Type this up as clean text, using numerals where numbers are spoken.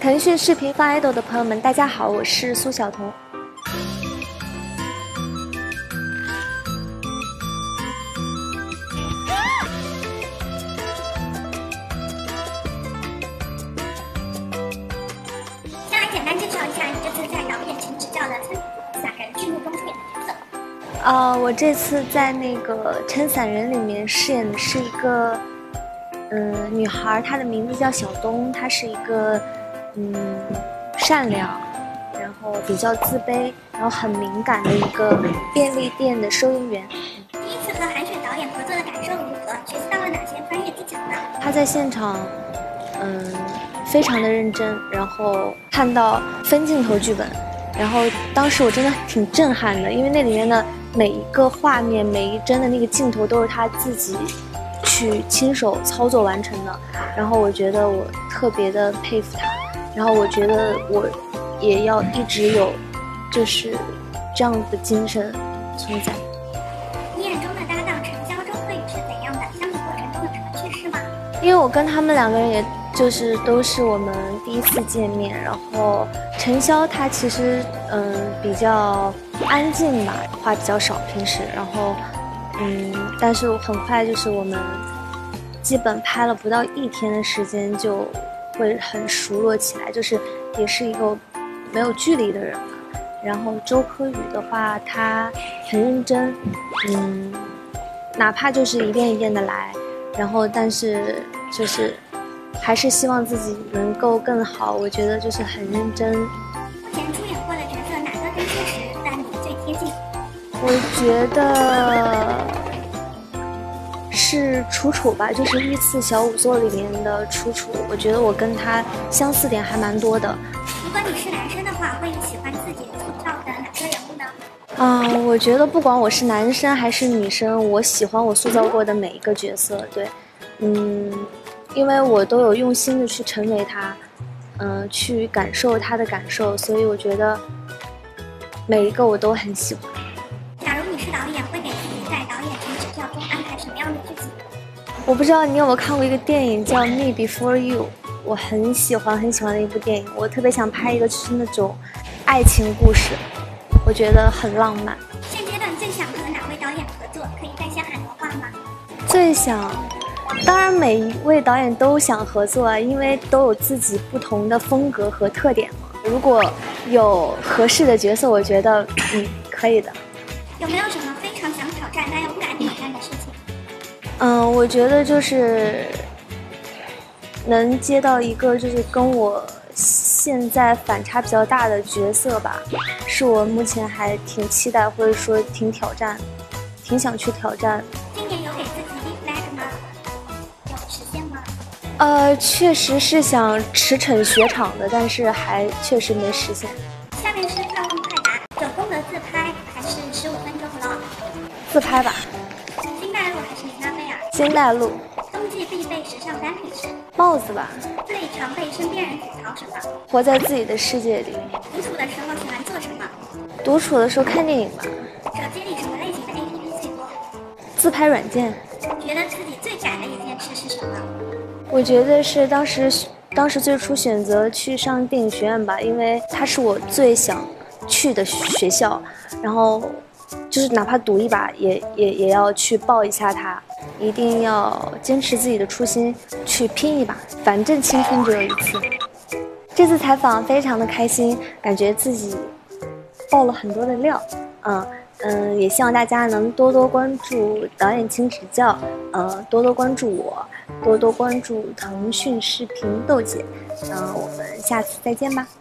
腾讯视频放爱豆的朋友们，大家好，我是苏晓彤。 先来简单介绍一下你这次在导演请指教的《撑伞人》剧目中出演的角色。 我这次在那个《撑伞人》里面饰演的是一个女孩，她的名字叫小冬，她是一个善良，然后比较自卑，然后很敏感的一个便利店的收银员。 第一次和韩雪导演合作的感受如何？学习到了哪些专业技巧呢？ 她在现场非常的认真，然后看到分镜头剧本，然后当时我真的挺震撼的，因为那里面的每一个画面，每一帧的那个镜头都是她自己去亲手操作完成的，然后我觉得我特别的佩服她，然后我觉得我也要一直有就是这样的精神存在。 你眼中的搭档陈潇、周柯宇是怎样的？相处过程中有什么趣事吗？ 因为我跟他们两个人也就是都是我们第一次见面，然后陈潇他其实比较安静吧，话比较少平时，然后但是很快就是我们基本拍了不到1天的时间就会很熟络起来，就是也是一个没有距离的人嘛。然后周柯宇的话，他很认真，哪怕就是一遍一遍的来，然后但是就是还是希望自己能够更好，我觉得就是很认真。 目前出演过的角色哪个跟现实在你最贴近？ 我觉得是楚楚吧，就是《御赐小仵作》里面的楚楚，我觉得我跟她相似点还蛮多的。 如果你是男生的话，会喜欢自己塑造的哪个人物呢？ 我觉得不管我是男生还是女生，我喜欢我塑造过的每一个角色，对，因为我都有用心的去成为他，去感受他的感受，所以我觉得每一个我都很喜欢。 假如你是导演，会给自己在导演请指教中安排什么样的剧情？ 我不知道你有没有看过一个电影叫《Me Before You》，我很喜欢的一部电影，我特别想拍一个就是那种爱情故事，我觉得很浪漫。 现阶段最想和哪位导演合作？可以再先喊个话吗？ 最想，当然每一位导演都想合作啊，因为都有自己不同的风格和特点嘛。如果有合适的角色，我觉得可以的。 有没有什么非常想挑战但又不敢挑战的事情？ 我觉得就是能接到一个就是跟我现在反差比较大的角色吧，是我目前还挺期待或者说挺想去挑战。 今年有给自己立 flag 吗？有实现吗？ 确实是想驰骋雪场的，但是还确实没实现。 下面是快问快答，9宫格自拍还是15分钟 vlog？ 自拍吧。 新大陆还是林娜贝尔？ 新大陆。 冬季必备时尚单品是？ 帽子吧。 最常被身边人吐槽什么？ 活在自己的世界里。 独处的时候喜欢做什么？ 独处的时候看电影吧。 手机里什么类型的 APP 最多？ 自拍软件。 觉得自己最赶的一件事是什么？ 我觉得是当时最初选择去上电影学院吧，因为它是我最想去的学校，然后就是哪怕赌一把也要去报一下它，一定要坚持自己的初心去拼一把，反正青春只有一次。这次采访非常的开心，感觉自己爆了很多的料，也希望大家能多多关注导演请指教，多多关注我，多多关注腾讯视频豆姐，我们下次再见吧。